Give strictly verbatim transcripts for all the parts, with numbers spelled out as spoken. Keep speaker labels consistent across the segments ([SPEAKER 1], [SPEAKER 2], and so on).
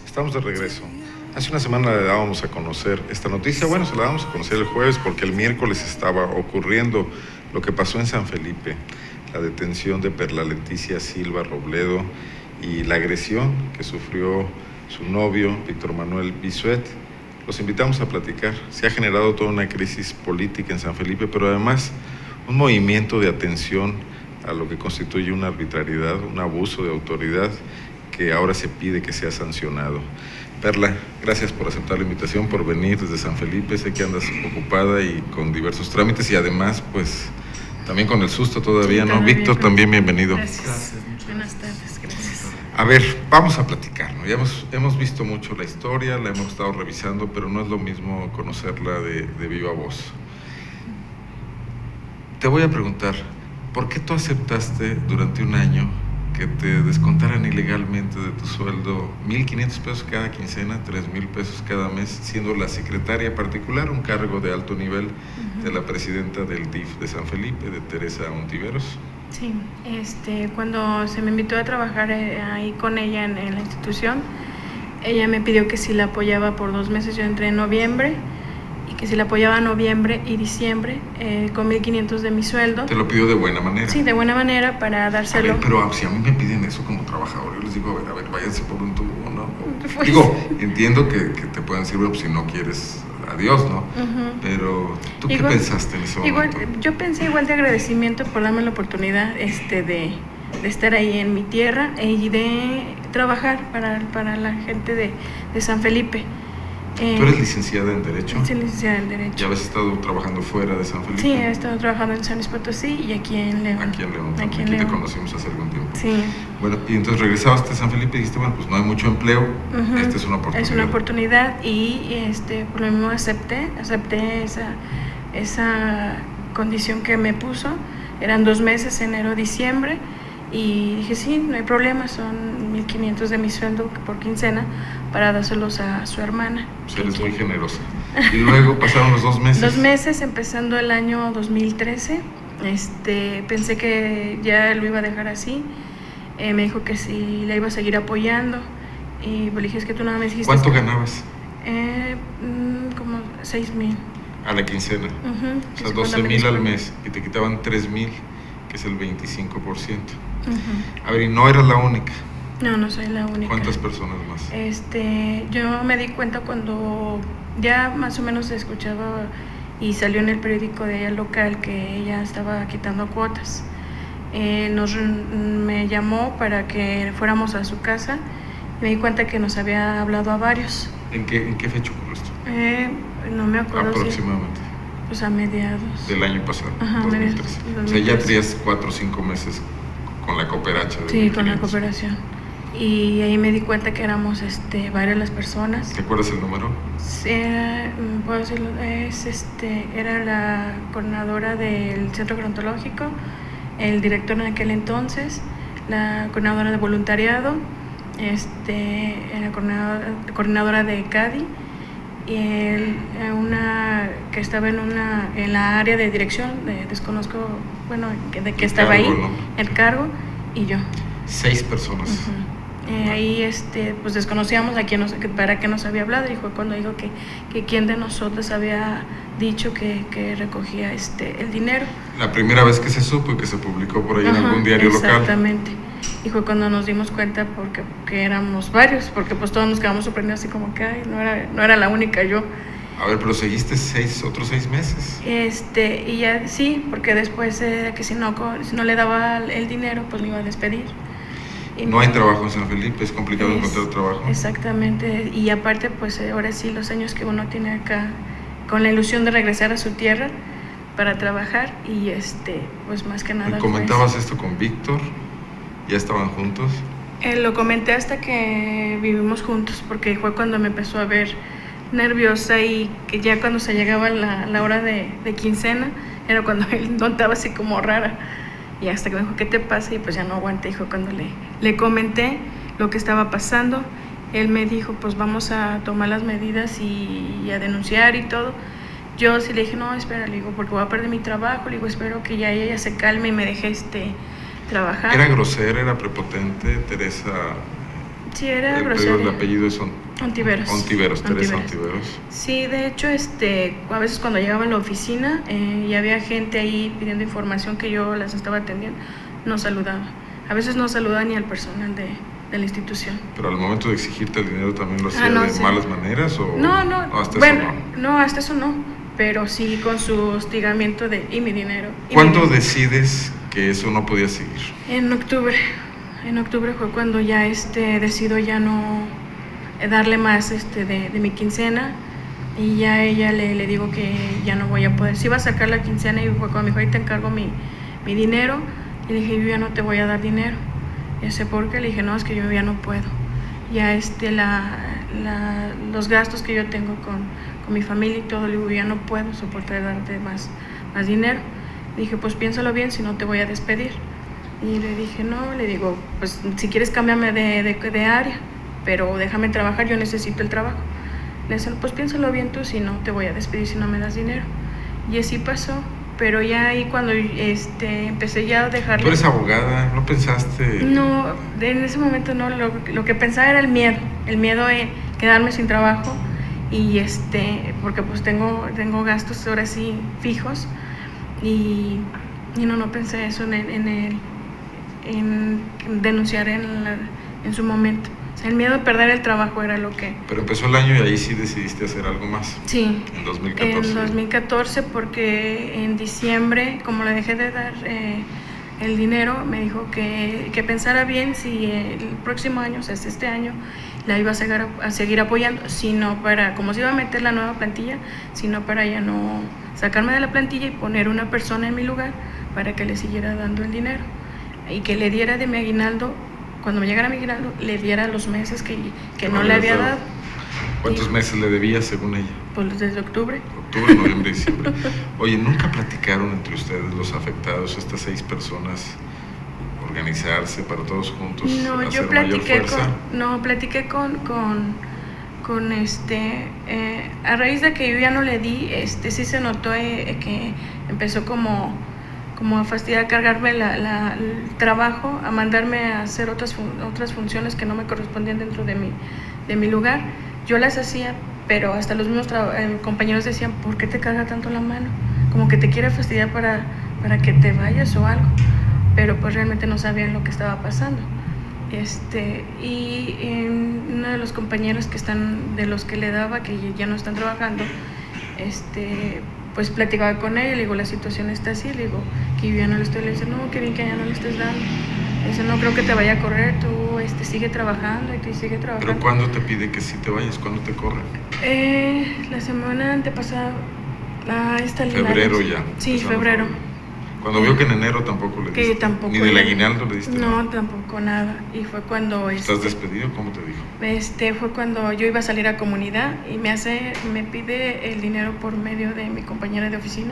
[SPEAKER 1] Estamos de regreso. Hace una semana le dábamos a conocer esta noticia. Bueno, se la dábamos a conocer el jueves porque el miércoles estaba ocurriendo lo que pasó en San Felipe, la detención de Perla Leticia Silva Robledo y la agresión que sufrió su novio, Víctor Manuel Bisuet. Los invitamos a platicar. Se ha generado toda una crisis política en San Felipe, pero además un movimiento de atención a lo que constituye una arbitrariedad, un abuso de autoridad que ahora se pide que sea sancionado. Perla, gracias por aceptar la invitación, por venir desde San Felipe. Sé que andas ocupada y con diversos trámites y además, pues, también con el susto todavía, sí, ¿no? Víctor, también bienvenido.
[SPEAKER 2] Gracias. Gracias. Buenas tardes, gracias.
[SPEAKER 1] A ver, vamos a platicar, ¿no? Ya hemos, hemos visto mucho la historia, la hemos estado revisando, pero no es lo mismo conocerla de, de viva voz. Te voy a preguntar, ¿por qué tú aceptaste durante un año que te descontaran ilegalmente de tu sueldo mil quinientos pesos cada quincena, tres mil pesos cada mes, siendo la secretaria particular, un cargo de alto nivel, uh-huh, de la presidenta del D I F de San Felipe, de Teresa Ontiveros?
[SPEAKER 2] Sí, este, cuando se me invitó a trabajar eh, ahí con ella en, en la institución, ella me pidió que si la apoyaba por dos meses. Yo entré en noviembre, y que si la apoyaba noviembre y diciembre eh, con mil quinientos de mi sueldo.
[SPEAKER 1] ¿Te lo pidió de buena manera?
[SPEAKER 2] Sí, de buena manera, para dárselo.
[SPEAKER 1] A ver, pero si a mí me piden eso como trabajador, yo les digo, a ver, a ver, váyanse por un tubo, ¿no? Pues, digo, entiendo que, que te pueden decir, bueno, pues si no quieres, adiós, ¿no? Uh-huh. Pero, ¿tú igual, qué pensaste en ese
[SPEAKER 2] igual,
[SPEAKER 1] momento?
[SPEAKER 2] Yo pensé igual de agradecimiento por darme la oportunidad este, de, de estar ahí en mi tierra y de trabajar para, para la gente de, de San Felipe.
[SPEAKER 1] ¿Tú eres licenciada en Derecho?
[SPEAKER 2] Sí, licenciada en Derecho.
[SPEAKER 1] ¿Ya habías estado trabajando fuera de San Felipe?
[SPEAKER 2] Sí, he estado trabajando en San Luis Potosí y aquí en León.
[SPEAKER 1] Aquí en León,
[SPEAKER 2] aquí,
[SPEAKER 1] aquí
[SPEAKER 2] en
[SPEAKER 1] te
[SPEAKER 2] León.
[SPEAKER 1] conocimos hace algún tiempo.
[SPEAKER 2] Sí.
[SPEAKER 1] Bueno, y entonces regresaste a San Felipe y dijiste, bueno, pues no hay mucho empleo, uh-huh, esta es una oportunidad.
[SPEAKER 2] Es una oportunidad y este, por lo mismo acepté, acepté esa, esa condición que me puso. Eran dos meses, enero, diciembre. Y dije, sí, no hay problema, son mil quinientos de mi sueldo por quincena para dárselos a su hermana.
[SPEAKER 1] Pues eres muy generosa. Y luego pasaron los dos meses.
[SPEAKER 2] Dos meses, empezando el año dos mil trece. Este, pensé que ya lo iba a dejar así. Eh, me dijo que sí, la iba a seguir apoyando. Y le dije, es que tú nada me dijiste...
[SPEAKER 1] ¿Cuánto ganabas?
[SPEAKER 2] Eh, como seis mil.
[SPEAKER 1] A la quincena.
[SPEAKER 2] Uh-huh,
[SPEAKER 1] o sea, doce mil al mes. Y te quitaban tres mil, que es el veinticinco por ciento. Uh-huh. A ver, ¿y no eras la única?
[SPEAKER 2] No, no soy la única.
[SPEAKER 1] ¿Cuántas personas más?
[SPEAKER 2] Este, yo me di cuenta cuando ya más o menos se escuchaba y salió en el periódico de ella local que ella estaba quitando cuotas. Eh, nos, me llamó para que fuéramos a su casa y me di cuenta que nos había hablado a varios.
[SPEAKER 1] ¿En qué, en qué fecha ocurrió esto?
[SPEAKER 2] Eh, no me acuerdo.
[SPEAKER 1] Aproximadamente.
[SPEAKER 2] Si, pues a mediados.
[SPEAKER 1] Del año pasado.
[SPEAKER 2] Ajá,
[SPEAKER 1] dos mil trece.
[SPEAKER 2] dos mil trece.
[SPEAKER 1] O sea, ya tenías cuatro o cinco meses con la cooperacha.
[SPEAKER 2] Sí, con la cooperación. Y ahí me di cuenta que éramos este, varias las personas.
[SPEAKER 1] ¿Te acuerdas el número?
[SPEAKER 2] Era, puedo decirlo, es, este, era la coordinadora del centro gerontológico, el director en aquel entonces, la coordinadora de voluntariado, este, la coordinadora, coordinadora de CADI, y el, una que estaba en una en la área de dirección, de, desconozco, bueno, de que estaba
[SPEAKER 1] cargo,
[SPEAKER 2] ahí,
[SPEAKER 1] ¿no?
[SPEAKER 2] El cargo, y yo.
[SPEAKER 1] Seis personas.
[SPEAKER 2] Uh-huh. Eh, ahí este, pues desconocíamos a quién nos, para qué nos había hablado, y fue cuando dijo que, que quién de nosotros había dicho que, que recogía este, el dinero.
[SPEAKER 1] La primera vez que se supo y que se publicó por ahí
[SPEAKER 2] Ajá,
[SPEAKER 1] en algún diario
[SPEAKER 2] exactamente.
[SPEAKER 1] local.
[SPEAKER 2] Exactamente. Y fue cuando nos dimos cuenta porque, porque éramos varios, porque pues todos nos quedamos sorprendidos así como que ay, no era, no era la única yo.
[SPEAKER 1] A ver, pero seguiste seis, otros seis meses.
[SPEAKER 2] Este, y ya sí, porque después eh, que si no, si no le daba el dinero, pues me iba a despedir. Y
[SPEAKER 1] no hay trabajo en San Felipe, es complicado
[SPEAKER 2] es,
[SPEAKER 1] encontrar trabajo.
[SPEAKER 2] Exactamente, y aparte pues ahora sí los años que uno tiene acá, con la ilusión de regresar a su tierra para trabajar, y este, pues más que nada.
[SPEAKER 1] ¿Y comentabas
[SPEAKER 2] pues,
[SPEAKER 1] esto con Víctor? ¿Ya estaban juntos?
[SPEAKER 2] Eh, lo comenté hasta que vivimos juntos, porque fue cuando me empezó a ver nerviosa y que ya cuando se llegaba la, la hora de, de quincena, era cuando él notaba así como rara. Y hasta que me dijo, ¿qué te pasa? Y pues ya no aguanté, dijo, cuando le, le comenté lo que estaba pasando, él me dijo, pues vamos a tomar las medidas y, y a denunciar y todo. Yo sí le dije, no, espera, le digo, porque voy a perder mi trabajo, le digo, espero que ya ella se calme y me deje este, trabajar.
[SPEAKER 1] ¿Era grosera, era prepotente, Teresa
[SPEAKER 2] Sí, era
[SPEAKER 1] el,
[SPEAKER 2] grosería.
[SPEAKER 1] el apellido es On-
[SPEAKER 2] Ontiveros.
[SPEAKER 1] Ontiveros, Teresa
[SPEAKER 2] Ontiveros.
[SPEAKER 1] Ontiveros.
[SPEAKER 2] Sí, de hecho, este, a veces cuando llegaba a la oficina eh, y había gente ahí pidiendo información que yo las estaba atendiendo, no saludaba. A veces no saludaba ni al personal de, de la institución.
[SPEAKER 1] Pero al momento de exigirte el dinero también lo hacía
[SPEAKER 2] Ah, no,
[SPEAKER 1] de
[SPEAKER 2] sí.
[SPEAKER 1] malas maneras o
[SPEAKER 2] No, no,
[SPEAKER 1] o hasta
[SPEAKER 2] bueno,
[SPEAKER 1] eso no.
[SPEAKER 2] no, hasta eso no, pero sí con su hostigamiento de y mi dinero. Y
[SPEAKER 1] ¿Cuándo
[SPEAKER 2] mi dinero.
[SPEAKER 1] decides que eso no podía seguir?
[SPEAKER 2] En octubre, en octubre fue cuando ya este decido ya no darle más este de, de mi quincena y ya a ella le, le digo que ya no voy a poder. Si iba a sacar la quincena y fue cuando me dijo, ahí te encargo mi, mi dinero, y le dije, yo ya no te voy a dar dinero. Y ese porque le dije, no, es que yo ya no puedo. Ya este la, la los gastos que yo tengo con, con mi familia y todo, le digo, ya no puedo soportar darte más, más dinero. Dije, pues piénsalo bien, si no te voy a despedir. Y le dije, no, le digo, pues si quieres cámbiame de, de, de área, pero déjame trabajar, yo necesito el trabajo. Le dije, pues piénsalo bien tú, si no te voy a despedir si no me das dinero. Y así pasó, pero ya ahí cuando este, empecé ya a dejarle...
[SPEAKER 1] ¿Tú eres abogada? ¿No pensaste?
[SPEAKER 2] No, en ese momento no, lo, lo que pensaba era el miedo, el miedo de quedarme sin trabajo y este, porque pues tengo, tengo gastos ahora sí fijos y, y no, no pensé eso en, en, el, en denunciar en, la, en su momento. O sea, el miedo de perder el trabajo era lo que...
[SPEAKER 1] Pero empezó el año y ahí sí decidiste hacer algo más.
[SPEAKER 2] Sí.
[SPEAKER 1] En dos mil catorce.
[SPEAKER 2] En dos mil catorce porque en diciembre, como le dejé de dar eh, el dinero, me dijo que, que pensara bien si el próximo año, o sea, este año, la iba a seguir, a seguir apoyando, sino para, como se iba a meter la nueva plantilla, sino para ya no sacarme de la plantilla y poner una persona en mi lugar para que le siguiera dando el dinero y que le diera de mi aguinaldo. Cuando me llegara mi aguinaldo, le diera los meses que, que no, no le había dado.
[SPEAKER 1] ¿Cuántos y, meses le debía según ella?
[SPEAKER 2] Pues desde octubre.
[SPEAKER 1] Octubre, noviembre, diciembre. Oye, ¿nunca platicaron entre ustedes, los afectados, estas seis personas, organizarse para todos juntos?
[SPEAKER 2] No,
[SPEAKER 1] hacer
[SPEAKER 2] yo platiqué
[SPEAKER 1] mayor fuerza?
[SPEAKER 2] con, no, platiqué con, con, con este, eh, a raíz de que yo ya no le di, este, sí se notó eh, que empezó como... como a fastidiar, a cargarme la, la, el trabajo, a mandarme a hacer otras, fun otras funciones que no me correspondían dentro de mi, de mi lugar. Yo las hacía, pero hasta los mismos eh, compañeros decían, ¿por qué te carga tanto la mano? Como que te quiere fastidiar para, para que te vayas o algo. Pero pues realmente no sabían lo que estaba pasando. Este, y eh, uno de los compañeros que están, de los que le daba, que ya no están trabajando, este... pues platicaba con ella, le digo, la situación está así, le digo, que yo ya no le estoy, le dice, no, qué bien que ya no le estés dando. Le dice, no creo que te vaya a correr, tú este, sigue trabajando y tú sigue trabajando.
[SPEAKER 1] ¿Pero cuándo te pide que sí te vayas? ¿Cuándo te corren?
[SPEAKER 2] Eh, la semana antepasada, ah, esta
[SPEAKER 1] Febrero ya.
[SPEAKER 2] Sí, febrero.
[SPEAKER 1] Cuando vio que en enero tampoco le diste.
[SPEAKER 2] Que tampoco.
[SPEAKER 1] ¿Ni del aguinaldo le diste?
[SPEAKER 2] No,
[SPEAKER 1] nada?
[SPEAKER 2] Tampoco nada. Y fue cuando...
[SPEAKER 1] ¿Estás
[SPEAKER 2] este,
[SPEAKER 1] despedido? ¿Cómo te dijo?
[SPEAKER 2] Este, fue cuando yo iba a salir a comunidad y me hace, me pide el dinero por medio de mi compañera de oficina,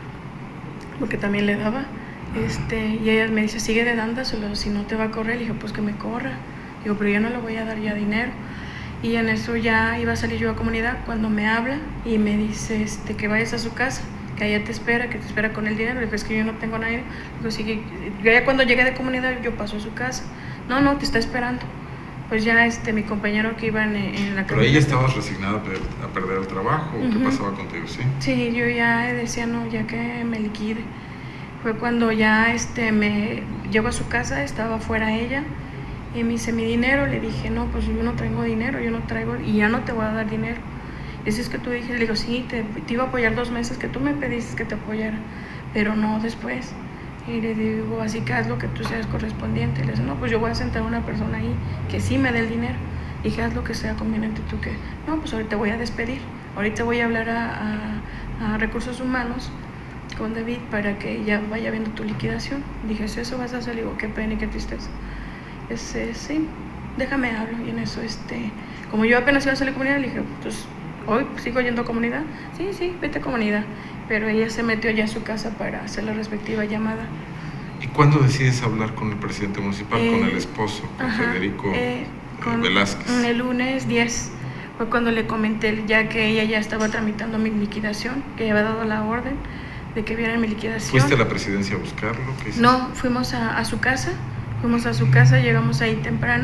[SPEAKER 2] porque también le daba. Este, y ella me dice, sigue de dándaselo, si no te va a correr. Le dije, pues que me corra. Digo, pero yo no le voy a dar ya dinero. Y en eso ya iba a salir yo a comunidad cuando me habla y me dice este, que vayas a su casa, que allá te espera, que te espera con el dinero. Le digo, es que yo no tengo a nadie. Digo, sí, yo ya cuando llegué de comunidad yo paso a su casa. No, no, te está esperando. Pues ya este, mi compañero que iba en, en la...
[SPEAKER 1] Pero ahí ya estabas resignada a perder, a perder el trabajo. ¿O uh-huh. qué pasaba contigo? Sí,
[SPEAKER 2] sí, yo ya decía, no, ya que me liquide. Fue cuando ya este, me llego a su casa, estaba fuera ella, y me dice, mi dinero. Le dije, no, pues yo no traigo dinero, yo no traigo, y ya no te voy a dar dinero. Dice, es que tú dijiste, le digo, sí, te, te iba a apoyar dos meses, que tú me pediste que te apoyara, pero no después. Y le digo, así que haz lo que tú seas correspondiente. Le dice, no, pues yo voy a sentar a una persona ahí que sí me dé el dinero. Dije, haz lo que sea conveniente. Tú que, no, pues ahorita voy a despedir. Ahorita voy a hablar a, a, a Recursos Humanos con David para que ya vaya viendo tu liquidación. Dije, si eso vas a hacer, le digo, qué pena y qué tristeza. Ese, sí, déjame hablo. Y en eso, este, como yo apenas iba a salir a comunidad, le dije, pues hoy sigo yendo a comunidad. Sí, sí, vete a comunidad. Pero ella se metió ya a su casa para hacer la respectiva llamada.
[SPEAKER 1] ¿Y cuándo decides hablar con el presidente municipal, eh, con el esposo, con ajá, Federico
[SPEAKER 2] eh, con
[SPEAKER 1] Velázquez?
[SPEAKER 2] El lunes diez fue cuando le comenté, ya que ella ya estaba tramitando mi liquidación, que ya había dado la orden de que viera mi liquidación.
[SPEAKER 1] ¿Fuiste a la presidencia a buscarlo? ¿Qué hiciste?
[SPEAKER 2] No, fuimos a, a su casa, fuimos a su casa, llegamos ahí temprano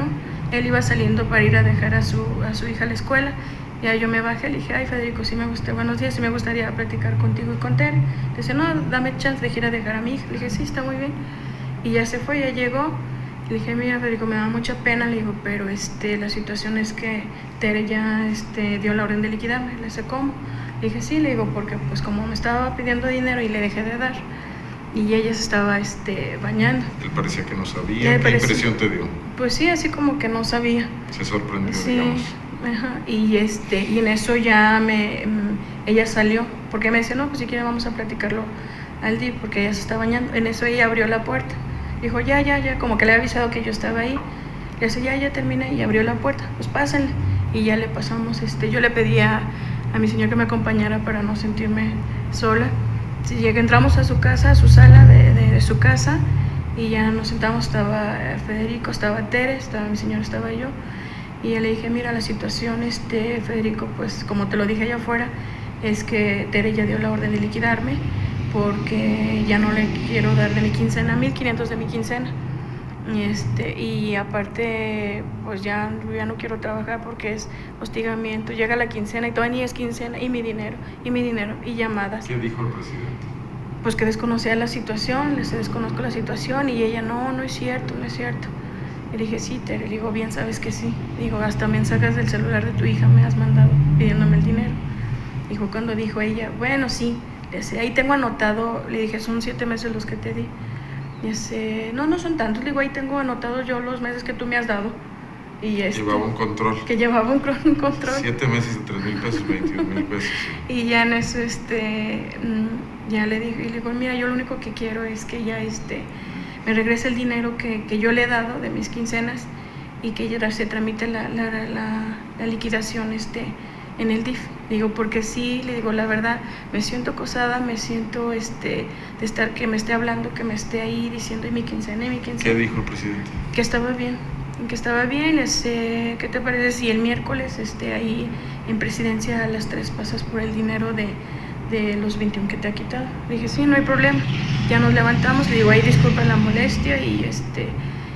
[SPEAKER 2] él iba saliendo para ir a dejar a su, a su hija a la escuela. Ya yo me bajé, le dije, ay Federico, sí me gusta, buenos días, sí me gustaría platicar contigo y con Tere. Dice, no, dame chance de ir a dejar a mi hija. Le dije, sí, está muy bien. Y ya se fue, ya llegó. Le dije, mira Federico, me da mucha pena, le digo, pero este, la situación es que Tere ya este, dio la orden de liquidarme. Le dije, ¿cómo? Le dije, sí, le digo, porque pues como me estaba pidiendo dinero y le dejé de dar, y ella se estaba este, bañando.
[SPEAKER 1] Él parecía que no sabía. ¿Qué parecía, impresión te dio?
[SPEAKER 2] Pues sí, así como que no sabía.
[SPEAKER 1] Se sorprendió,
[SPEAKER 2] sí,
[SPEAKER 1] digamos.
[SPEAKER 2] Ajá, y, este, y en eso ya me, ella salió, porque me dice, no, pues si quiere vamos a platicarlo al D I F, porque ella se está bañando. En eso ella abrió la puerta. Dijo, ya, ya, ya, como que le había avisado que yo estaba ahí. Le dice, ya, ya terminé, y abrió la puerta, pues pásenle. Y ya le pasamos, este, yo le pedí a, a mi señor que me acompañara para no sentirme sola. Si llega, entramos a su casa, a su sala de, de, de su casa, y ya nos sentamos, estaba Federico, estaba Tere, estaba mi señor, estaba yo. Y ya le dije, mira, la situación, este, Federico, pues como te lo dije allá afuera, es que Tere ya dio la orden de liquidarme, porque ya no le quiero dar de mi quincena, mil quinientos de mi quincena. Y, este, y aparte, pues ya, ya no quiero trabajar porque es hostigamiento. Llega la quincena y todavía ni es quincena, y mi dinero, y mi dinero, y llamadas.
[SPEAKER 1] ¿Qué dijo el presidente?
[SPEAKER 2] Pues que desconocía la situación, les desconozco la situación, y ella, no, no es cierto, no es cierto. Y le dije, sí, Tere, le digo, bien sabes que sí. Digo, hasta mensajes del celular de tu hija me has mandado pidiéndome el dinero. Dijo, cuando dijo ella, bueno, sí. Le dice, ahí tengo anotado, le dije, son siete meses los que te di. Y dice, no, no son tantos. Le digo, ahí tengo anotado yo los meses que tú me has dado. Y este,
[SPEAKER 1] llevaba un control.
[SPEAKER 2] Que llevaba un, un control.
[SPEAKER 1] Siete meses de tres mil pesos, veintiún mil pesos. Sí.
[SPEAKER 2] Y ya en eso, este, ya le dije, y le digo, mira, yo lo único que quiero es que ya, este, me regrese el dinero que, que yo le he dado de mis quincenas, y que ya se tramite la, la, la, la liquidación, este, en el D I F. Digo, porque sí, le digo, la verdad, me siento acosada, me siento, este, de estar, que me esté hablando, que me esté ahí diciendo, y mi quincena, y mi quincena.
[SPEAKER 1] ¿Qué dijo el presidente?
[SPEAKER 2] Que estaba bien, que estaba bien, este, ¿qué te parece si el miércoles, este, ahí en Presidencia a las tres pasas por el dinero de, de los veintiún que te ha quitado? Le dije, sí, no hay problema. Ya nos levantamos, le digo, ahí disculpa la molestia, y este...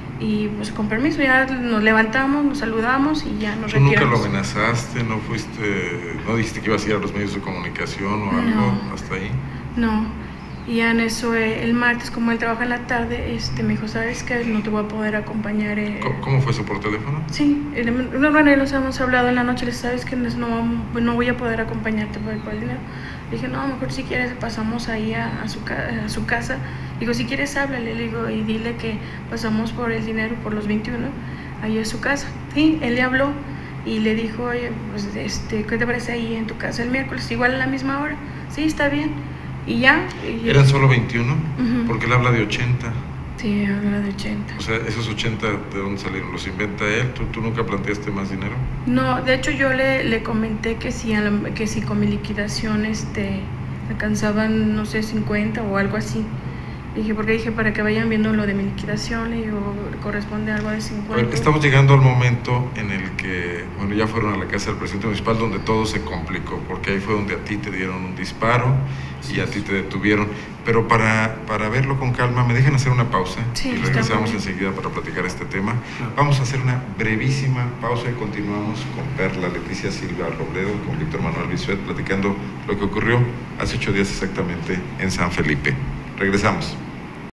[SPEAKER 2] Y pues con permiso, ya nos levantamos, nos saludamos y ya nos
[SPEAKER 1] ¿Tú
[SPEAKER 2] retiramos.
[SPEAKER 1] ¿Nunca lo amenazaste? ¿No fuiste, no dijiste que ibas a ir a los medios de comunicación o algo?
[SPEAKER 2] No,
[SPEAKER 1] hasta ahí?
[SPEAKER 2] No, y ya en eso eh, el martes, como él trabaja en la tarde, este, me dijo, ¿sabes qué? No te voy a poder acompañar. Eh...
[SPEAKER 1] ¿Cómo, ¿Cómo fue eso, por teléfono?
[SPEAKER 2] Sí, eh, no, bueno, nos hemos hablado en la noche, le dije, ¿sabes qué? No, no voy a poder acompañarte por el, por el dinero. Le dije, no, mejor si quieres pasamos ahí a, a, su, a su casa. Digo, si quieres háblale, le digo, y dile que pasamos por el dinero, por los veintiuno, ahí a su casa. Sí, él le habló y le dijo, oye, pues, este, ¿qué te parece ahí en tu casa el miércoles? Igual a la misma hora. Sí, está bien. Y ya. Y
[SPEAKER 1] ¿Eran solo veintiuno?
[SPEAKER 2] Uh-huh.
[SPEAKER 1] Porque él habla de ochenta.
[SPEAKER 2] Sí, habla de ochenta.
[SPEAKER 1] O sea, esos ochenta, ¿de dónde salieron? ¿Los inventa él? ¿Tú, tú nunca planteaste más dinero?
[SPEAKER 2] No, de hecho yo le, le comenté que si, que si con mi liquidación este, alcanzaban, no sé, cincuenta o algo así. Dije, porque dije, para que vayan viendo lo de mi liquidación, le digo, corresponde algo de cincuenta.
[SPEAKER 1] Bueno, estamos llegando al momento en el que, bueno, ya fueron a la casa del presidente municipal, donde todo se complicó, porque ahí fue donde a ti te dieron un disparo y a ti te detuvieron. Pero para, para verlo con calma, me dejan hacer una pausa,
[SPEAKER 2] sí,
[SPEAKER 1] y regresamos enseguida para platicar este tema. Vamos a hacer una brevísima pausa y continuamos con Perla Leticia Silva Robledo, con Víctor Manuel Bisuet, platicando lo que ocurrió hace ocho días exactamente en San Felipe. Regresamos.